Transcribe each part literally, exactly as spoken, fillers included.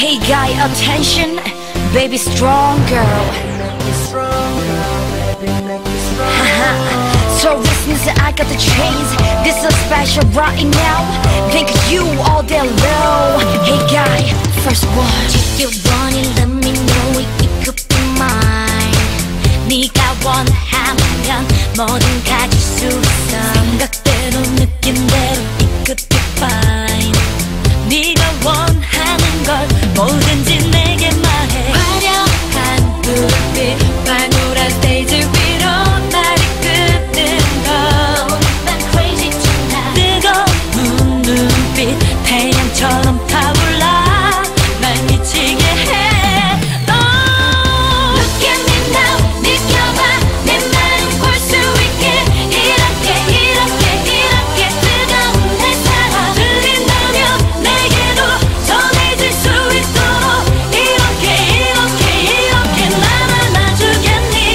Hey guy, attention, baby strong girl. So listen, I got the chains. This is special right now. Think of you all day long. Hey guy, first one. If you want it, let me know it, it could be mine. 네가 원하면 뭐든 가질 수 있어. 생각대로 느낌대로 it could be fine. 네가 원하는 걸 뭐든지 내게 말해. 화려한 불빛 방울한 스테이지 위로 나를 끄는 거. 난 crazy tonight. 뜨거운 눈빛 태양처럼 타올라 날 미치게 해. Look at me now. 느껴봐 내 마음 볼 수 있게. 이렇게 이렇게 이렇게 뜨거운 내 사랑 들린다면 내게도 전해질 수 있도록 이렇게 이렇게 이렇게 날 안아주겠니.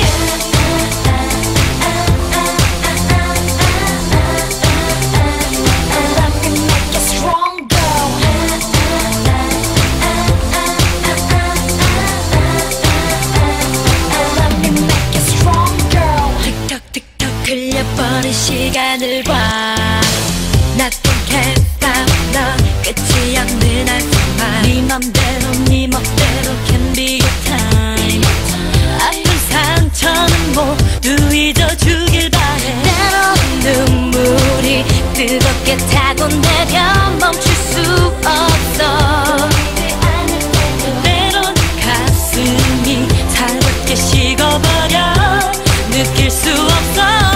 Love can make you strong, girl. Love can make you strong, girl. 틱톡틱톡 흘려버린 시간을 봐. Nothing can stop 넌 끝이 없는 한숨만. 네 맘대로 네 멋대로 can be your time. 아픈 상처는 모두 잊어주길 바래. 때론 눈물이 뜨겁게 타고 내려 멈출 수 없어. 때론 가슴이 차갑게 식어버려 느낄 수 없어.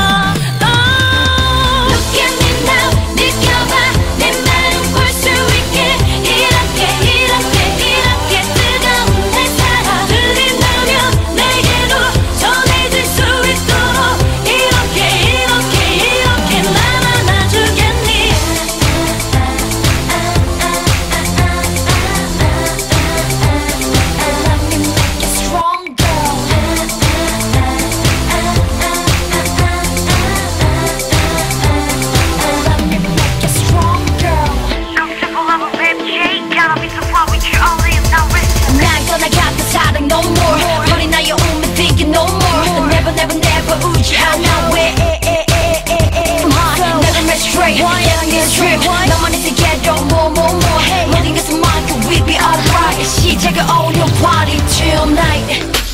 Look at me now. 느껴봐 내 마음 볼 수 있게. 이렇게 이렇게 이렇게 뜨거운 내 사랑 들린다면 내게도 전해질 수 있도록 이렇게 이렇게 이렇게 날 안아주겠니. Love can make you strong, girl. Love can make you strong, girl. 날 떠나갔다 사랑 no more. 버린 나의 오면 thinking no more. Never never never 울지 않아. 왜 내가 매 straight 예상의 trip. 너만 있을게도 more more more. 모든 것은 mine, we be alright. 시작을 오려 party tonight.